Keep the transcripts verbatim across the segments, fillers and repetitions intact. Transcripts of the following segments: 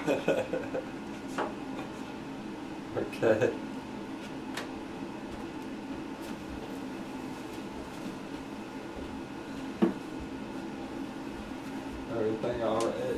Okay. Everything alright?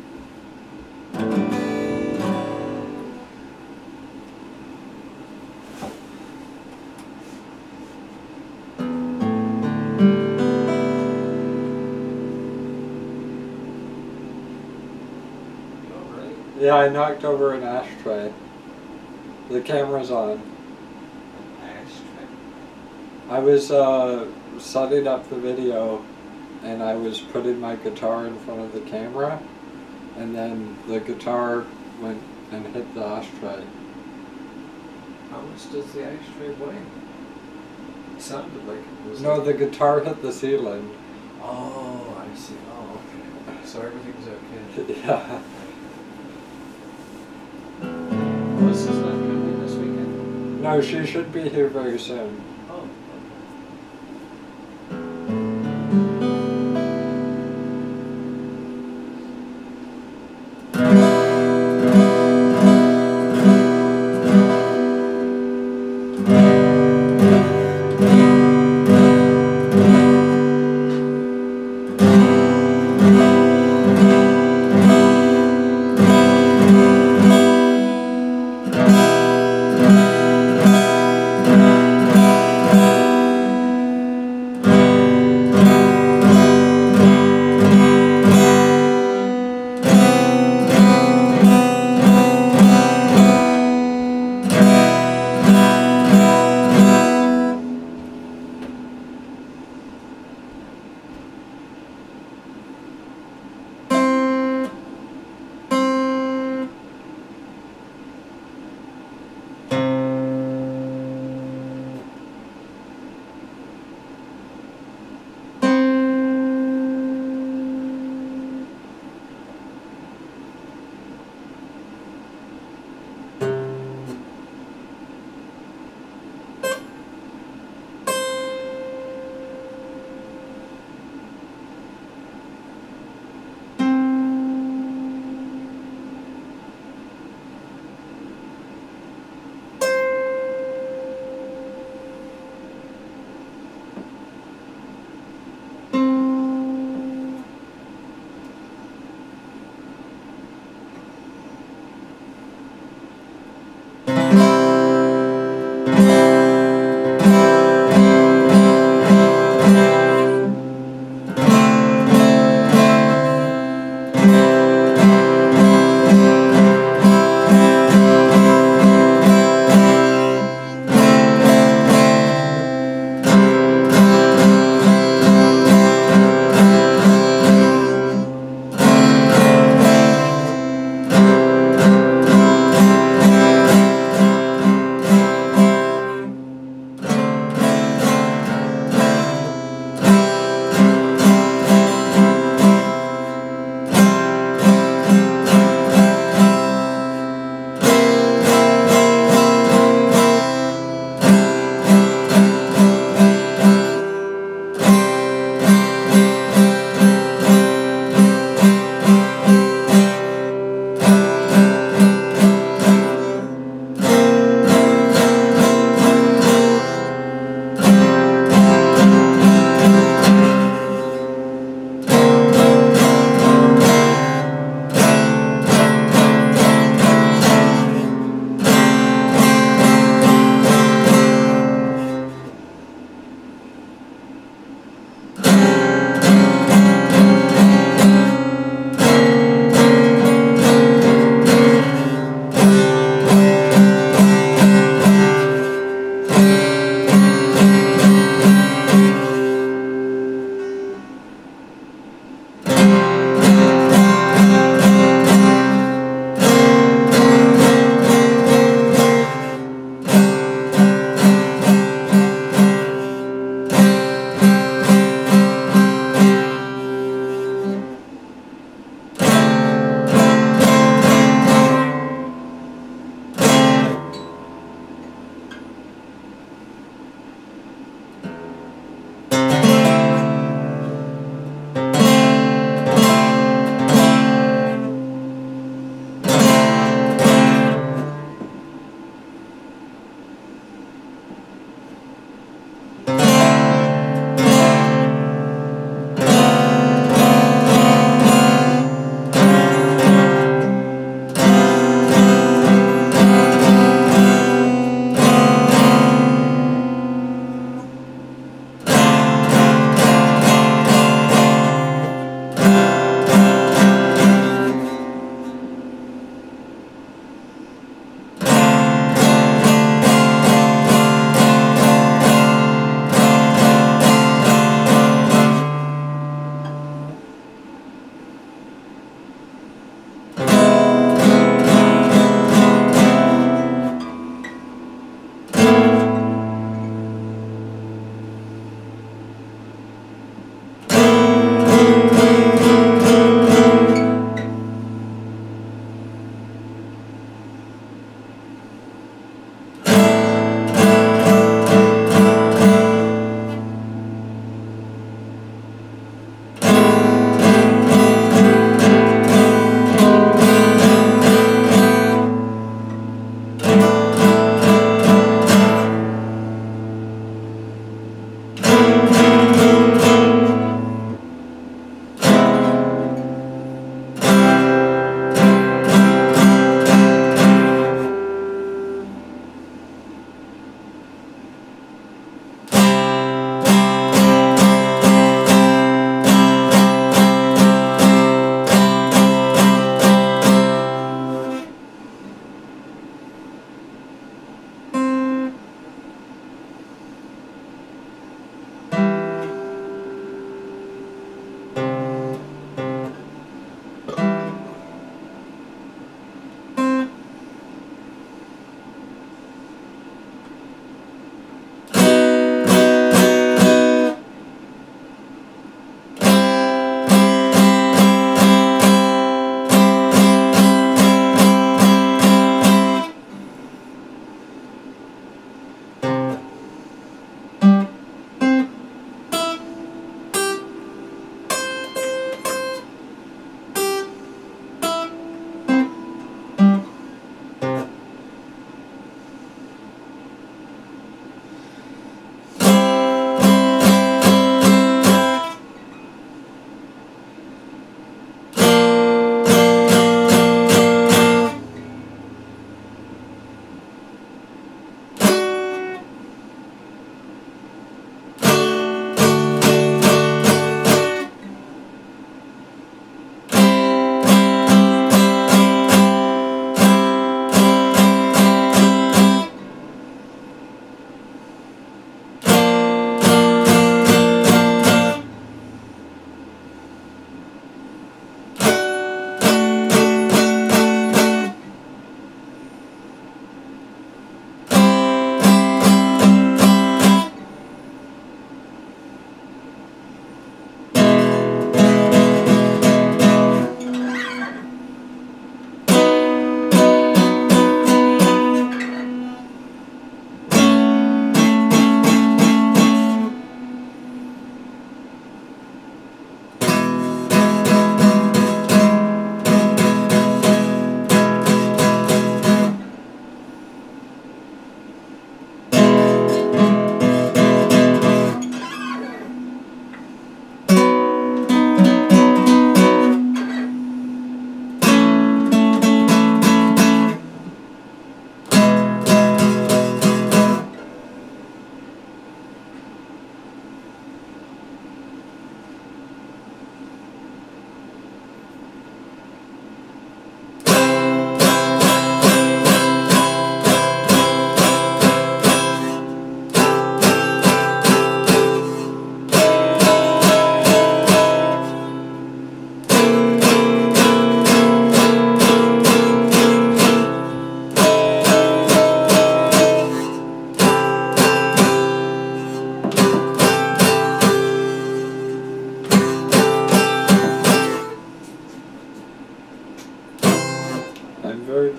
Yeah, I knocked over an ashtray. The camera's on. An ashtray? I was uh, setting up the video and I was putting my guitar in front of the camera and then the guitar went and hit the ashtray. How much does the ashtray weigh? It sounded like it was... No, the guitar hit the ceiling. Oh, I see. Oh, okay. So everything's okay. Yeah. Melissa's not coming this weekend? No, she should be here very soon. Oh, okay.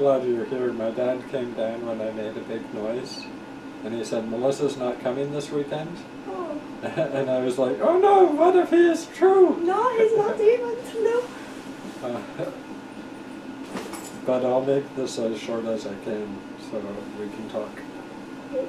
glad you're here. My dad came down when I made a big noise, and he said, Melissa's not coming this weekend. Oh. And I was like, oh no, what if he is true? No, he's not even. No. Uh, but I'll make this as short as I can so we can talk. Yes.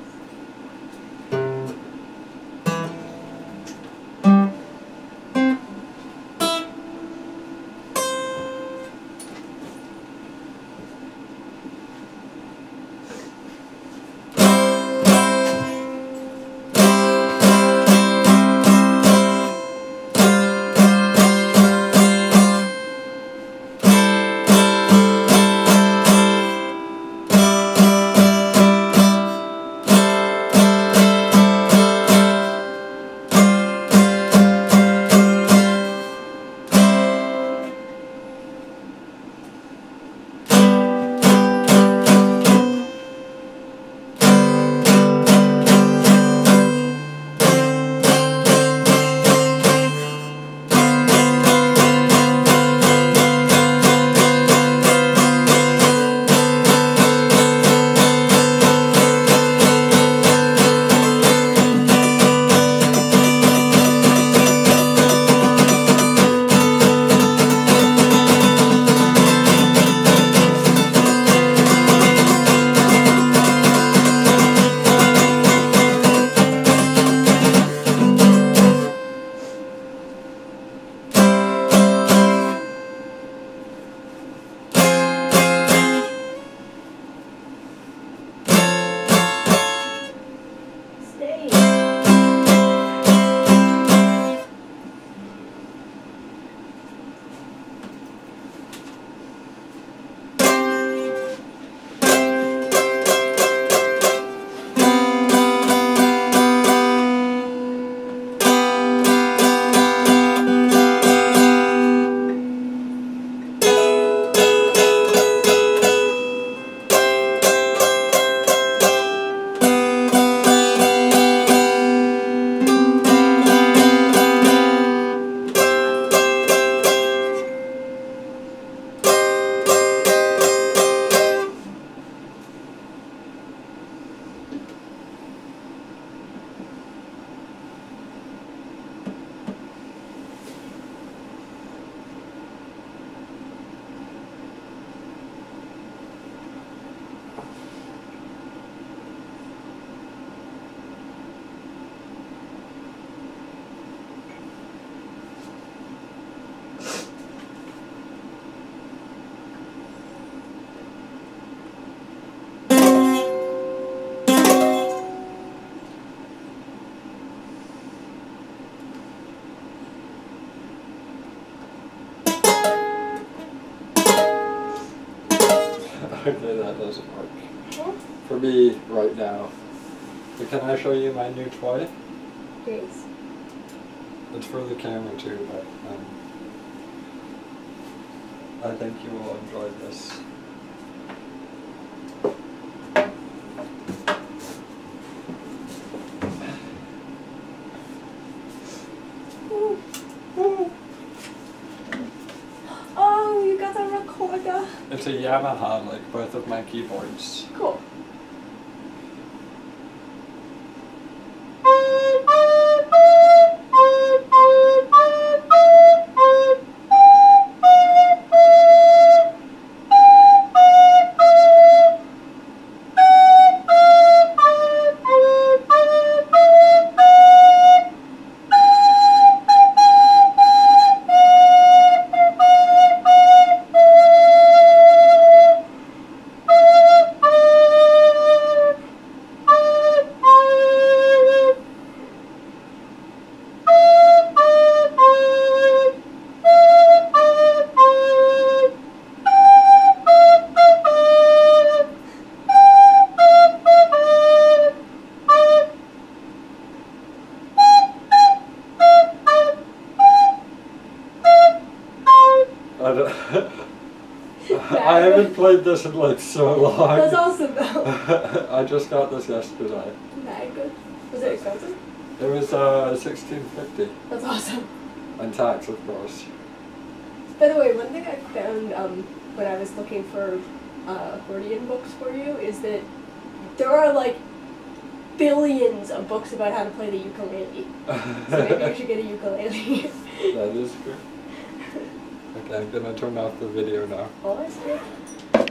Okay, that doesn't work. Huh? For me, right now. But can I show you my new toy? Yes. It's for the camera too, but um, I think you will enjoy this. Ooh. Ooh. Oh, you got a recorder. It's a Yamaha, like both of my keyboards. Cool. I, don't I haven't played this in like so long. That's awesome though. I just got this yesterday. Very good. Was it expensive? It was uh, sixteen fifty. That's awesome. And tax, of course. By the way, one thing I found um, when I was looking for uh, accordion books for you is that there are like billions of books about how to play the ukulele. So maybe you should get a ukulele. That is good. Okay, I'm gonna turn off the video now. Oh, that's good.